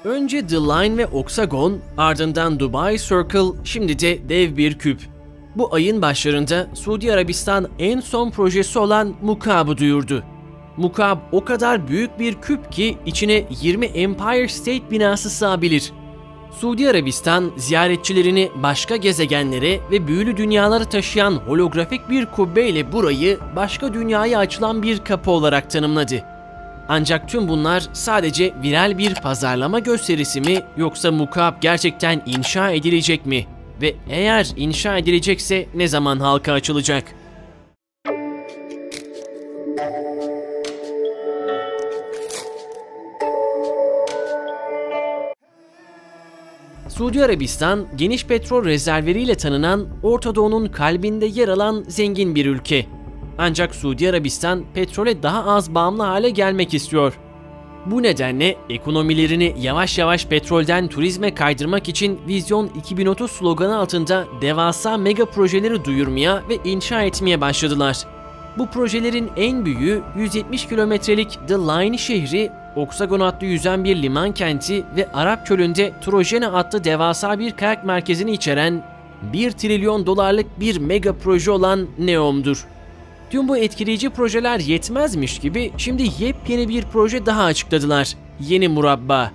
Önce The Line ve Oksagon, ardından Dubai Circle, şimdi de dev bir küp. Bu ayın başlarında Suudi Arabistan en son projesi olan Mukab'ı duyurdu. Mukab o kadar büyük bir küp ki içine 20 Empire State binası sığabilir. Suudi Arabistan ziyaretçilerini başka gezegenlere ve büyülü dünyalara taşıyan holografik bir kubbeyle burayı başka dünyaya açılan bir kapı olarak tanımladı. Ancak tüm bunlar sadece viral bir pazarlama gösterisi mi, yoksa Mukab gerçekten inşa edilecek mi? Ve eğer inşa edilecekse ne zaman halka açılacak? Suudi Arabistan, geniş petrol rezervleriyle tanınan Orta Doğu'nun kalbinde yer alan zengin bir ülke. Ancak Suudi Arabistan petrole daha az bağımlı hale gelmek istiyor. Bu nedenle ekonomilerini yavaş yavaş petrolden turizme kaydırmak için Vizyon 2030 sloganı altında devasa mega projeleri duyurmaya ve inşa etmeye başladılar. Bu projelerin en büyüğü 170 kilometrelik The Line şehri, Oksagon adlı yüzen bir liman kenti ve Arap Çölü'nde Trojene adlı devasa bir kayak merkezini içeren 1 trilyon dolarlık bir mega proje olan NEOM'dur. Tüm bu etkileyici projeler yetmezmiş gibi şimdi yepyeni bir proje daha açıkladılar. Yeni Murabba.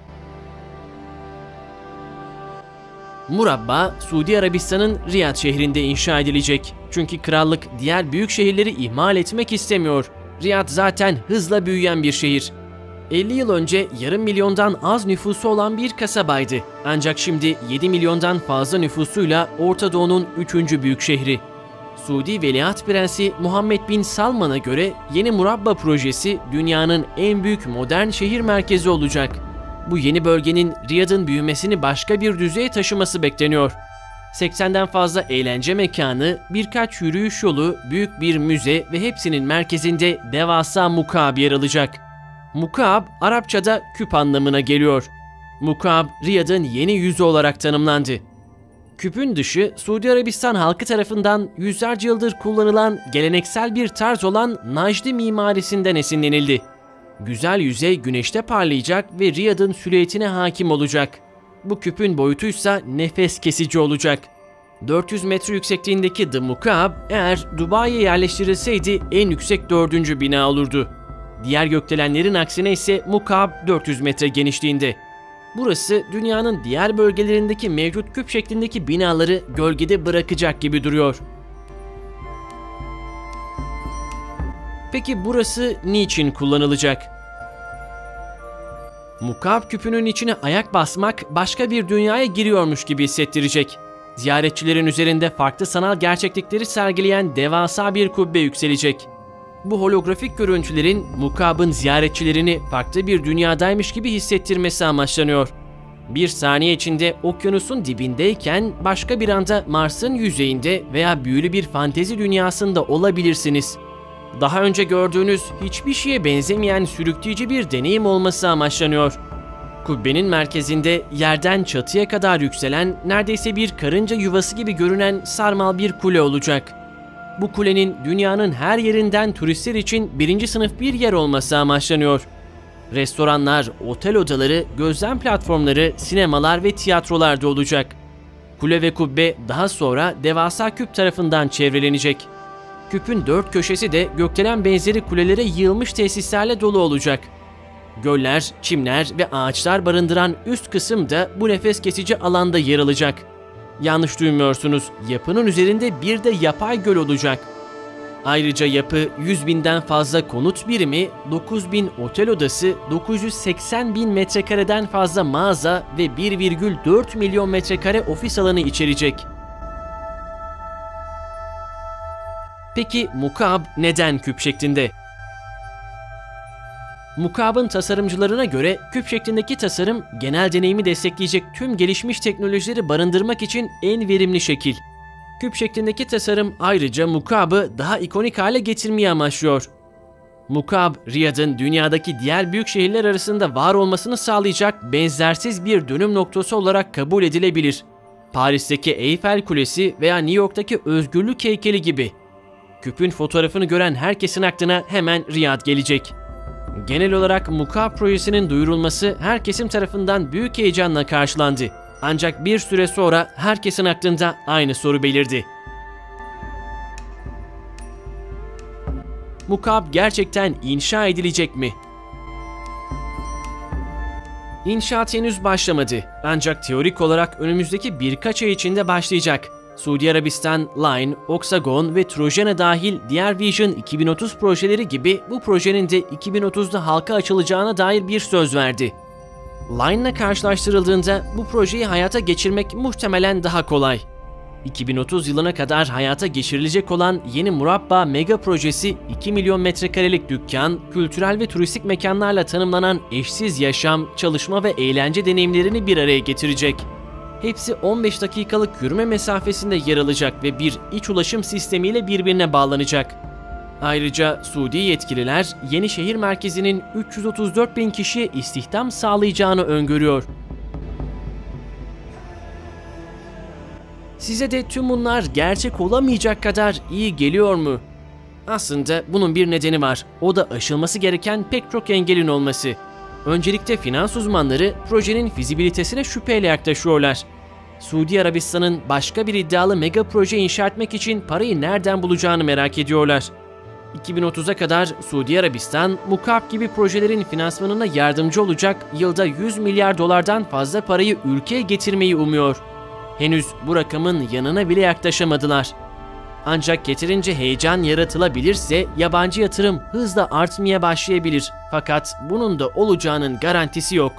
Murabba, Suudi Arabistan'ın Riyad şehrinde inşa edilecek. Çünkü krallık diğer büyük şehirleri ihmal etmek istemiyor. Riyad zaten hızla büyüyen bir şehir. 50 yıl önce yarım milyondan az nüfusu olan bir kasabaydı. Ancak şimdi 7 milyondan fazla nüfusuyla Orta Doğu'nun 3. büyük şehri. Suudi Veliaht Prensi Muhammed Bin Salman'a göre Yeni Murabba projesi dünyanın en büyük modern şehir merkezi olacak. Bu yeni bölgenin Riyad'ın büyümesini başka bir düzeye taşıması bekleniyor. 80'den fazla eğlence mekanı, birkaç yürüyüş yolu, büyük bir müze ve hepsinin merkezinde devasa Mukab yer alacak. Mukab, Arapçada küp anlamına geliyor. Mukab, Riyad'ın yeni yüzü olarak tanımlandı. Küpün dışı, Suudi Arabistan halkı tarafından yüzlerce yıldır kullanılan geleneksel bir tarz olan Najdi mimarisinden esinlenildi. Güzel yüzey güneşte parlayacak ve Riyad'ın silüetine hakim olacak. Bu küpün boyutuysa nefes kesici olacak. 400 metre yüksekliğindeki The Mukab, eğer Dubai'ye yerleştirilseydi en yüksek 4. bina olurdu. Diğer gökdelenlerin aksine ise Mukab 400 metre genişliğinde. Burası dünyanın diğer bölgelerindeki mevcut küp şeklindeki binaları gölgede bırakacak gibi duruyor. Peki burası niçin kullanılacak? Mukab küpünün içine ayak basmak başka bir dünyaya giriyormuş gibi hissettirecek. Ziyaretçilerin üzerinde farklı sanal gerçeklikleri sergileyen devasa bir kubbe yükselecek. Bu holografik görüntülerin Mukab'ın ziyaretçilerini farklı bir dünyadaymış gibi hissettirmesi amaçlanıyor. Bir saniye içinde okyanusun dibindeyken başka bir anda Mars'ın yüzeyinde veya büyülü bir fantezi dünyasında olabilirsiniz. Daha önce gördüğünüz hiçbir şeye benzemeyen sürükleyici bir deneyim olması amaçlanıyor. Kubbenin merkezinde yerden çatıya kadar yükselen, neredeyse bir karınca yuvası gibi görünen sarmal bir kule olacak. Bu kulenin dünyanın her yerinden turistler için birinci sınıf bir yer olması amaçlanıyor. Restoranlar, otel odaları, gözlem platformları, sinemalar ve tiyatrolar da olacak. Kule ve kubbe daha sonra devasa küp tarafından çevrelenecek. Küpün 4 köşesi de gökdelen benzeri kulelere yığılmış tesislerle dolu olacak. Göller, çimler ve ağaçlar barındıran üst kısım da bu nefes kesici alanda yer alacak. Yanlış duymuyorsunuz, yapının üzerinde bir de yapay göl olacak. Ayrıca yapı 100.000'den fazla konut birimi, 9.000 otel odası, 980.000 metrekareden fazla mağaza ve 1,4 milyon metrekare ofis alanı içerecek. Peki Mukab neden küp şeklinde? Mukab'ın tasarımcılarına göre küp şeklindeki tasarım genel deneyimi destekleyecek tüm gelişmiş teknolojileri barındırmak için en verimli şekil. Küp şeklindeki tasarım ayrıca Mukab'ı daha ikonik hale getirmeyi amaçlıyor. Mukab, Riyad'ın dünyadaki diğer büyük şehirler arasında var olmasını sağlayacak benzersiz bir dönüm noktası olarak kabul edilebilir. Paris'teki Eyfel Kulesi veya New York'taki Özgürlük Heykeli gibi. Küpün fotoğrafını gören herkesin aklına hemen Riyad gelecek. Genel olarak Mukab projesinin duyurulması her kesim tarafından büyük heyecanla karşılandı. Ancak bir süre sonra herkesin aklında aynı soru belirdi. Mukab gerçekten inşa edilecek mi? İnşaat henüz başlamadı, ancak teorik olarak önümüzdeki birkaç ay içinde başlayacak. Suudi Arabistan, Line, Oxagon ve Trojena dahil diğer Vision 2030 projeleri gibi bu projenin de 2030'da halka açılacağına dair bir söz verdi. Line'la karşılaştırıldığında bu projeyi hayata geçirmek muhtemelen daha kolay. 2030 yılına kadar hayata geçirilecek olan yeni Murabba mega projesi 2 milyon metrekarelik dükkan, kültürel ve turistik mekanlarla tanımlanan eşsiz yaşam, çalışma ve eğlence deneyimlerini bir araya getirecek. Hepsi 15 dakikalık yürüme mesafesinde yer alacak ve bir iç ulaşım sistemiyle birbirine bağlanacak. Ayrıca Suudi yetkililer yeni şehir merkezinin 334 bin kişiye istihdam sağlayacağını öngörüyor. Size de tüm bunlar gerçek olamayacak kadar iyi geliyor mu? Aslında bunun bir nedeni var. O da aşılması gereken pek çok engelin olması. Öncelikle finans uzmanları projenin fizibilitesine şüpheyle yaklaşıyorlar. Suudi Arabistan'ın başka bir iddialı mega proje inşa etmek için parayı nereden bulacağını merak ediyorlar. 2030'a kadar Suudi Arabistan, Mukab gibi projelerin finansmanına yardımcı olacak yılda 100 milyar dolardan fazla parayı ülkeye getirmeyi umuyor. Henüz bu rakamın yanına bile yaklaşamadılar. Ancak yeterince heyecan yaratılabilirse yabancı yatırım hızla artmaya başlayabilir. Fakat bunun da olacağının garantisi yok.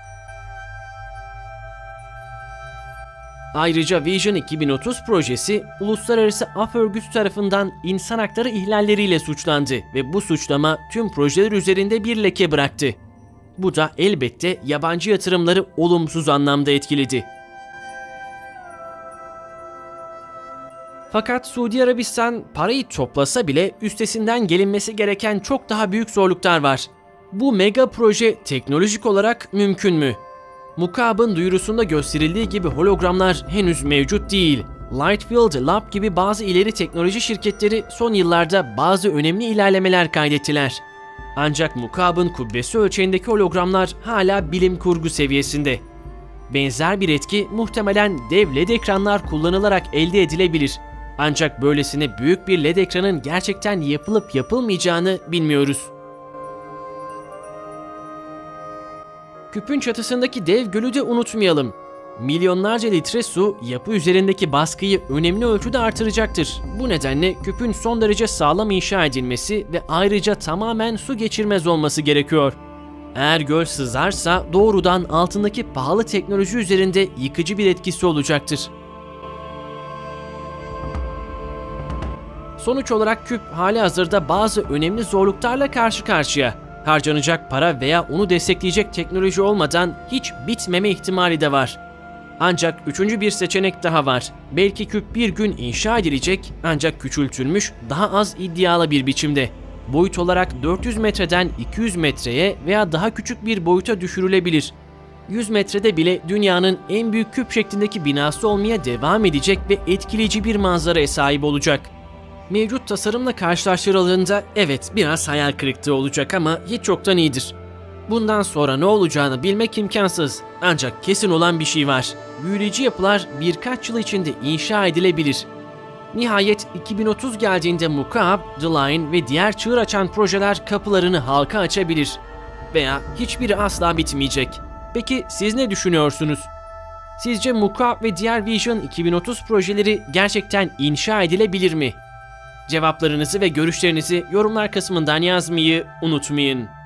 Ayrıca Vision 2030 projesi Uluslararası Af Örgütü tarafından insan hakları ihlalleriyle suçlandı ve bu suçlama tüm projeler üzerinde bir leke bıraktı. Bu da elbette yabancı yatırımları olumsuz anlamda etkiledi. Fakat Suudi Arabistan parayı toplasa bile üstesinden gelinmesi gereken çok daha büyük zorluklar var. Bu mega proje teknolojik olarak mümkün mü? Mukab'ın duyurusunda gösterildiği gibi hologramlar henüz mevcut değil. Lightfield Lab gibi bazı ileri teknoloji şirketleri son yıllarda bazı önemli ilerlemeler kaydettiler. Ancak Mukab'ın kubbesi ölçeğindeki hologramlar hala bilim kurgu seviyesinde. Benzer bir etki muhtemelen dev LED ekranlar kullanılarak elde edilebilir. Ancak böylesine büyük bir LED ekranın gerçekten yapılıp yapılmayacağını bilmiyoruz. Küpün çatısındaki dev gölü de unutmayalım. Milyonlarca litre su yapı üzerindeki baskıyı önemli ölçüde artıracaktır. Bu nedenle küpün son derece sağlam inşa edilmesi ve ayrıca tamamen su geçirmez olması gerekiyor. Eğer göl sızarsa doğrudan altındaki pahalı teknoloji üzerinde yıkıcı bir etkisi olacaktır. Sonuç olarak küp halihazırda bazı önemli zorluklarla karşı karşıya. Harcanacak para veya onu destekleyecek teknoloji olmadan hiç bitmeme ihtimali de var. Ancak üçüncü bir seçenek daha var. Belki küp bir gün inşa edilecek ancak küçültülmüş, daha az iddialı bir biçimde. Boyut olarak 400 metreden 200 metreye veya daha küçük bir boyuta düşürülebilir. 100 metrede bile dünyanın en büyük küp şeklindeki binası olmaya devam edecek ve etkileyici bir manzaraya sahip olacak. Mevcut tasarımla karşılaştırıldığında evet biraz hayal kırıklığı olacak ama hiç çoktan iyidir. Bundan sonra ne olacağını bilmek imkansız. Ancak kesin olan bir şey var. Büyüleyici yapılar birkaç yıl içinde inşa edilebilir. Nihayet 2030 geldiğinde Mukab, The Line ve diğer çığır açan projeler kapılarını halka açabilir. Veya hiçbiri asla bitmeyecek. Peki siz ne düşünüyorsunuz? Sizce Mukab ve diğer Vision 2030 projeleri gerçekten inşa edilebilir mi? Cevaplarınızı ve görüşlerinizi yorumlar kısmından yazmayı unutmayın.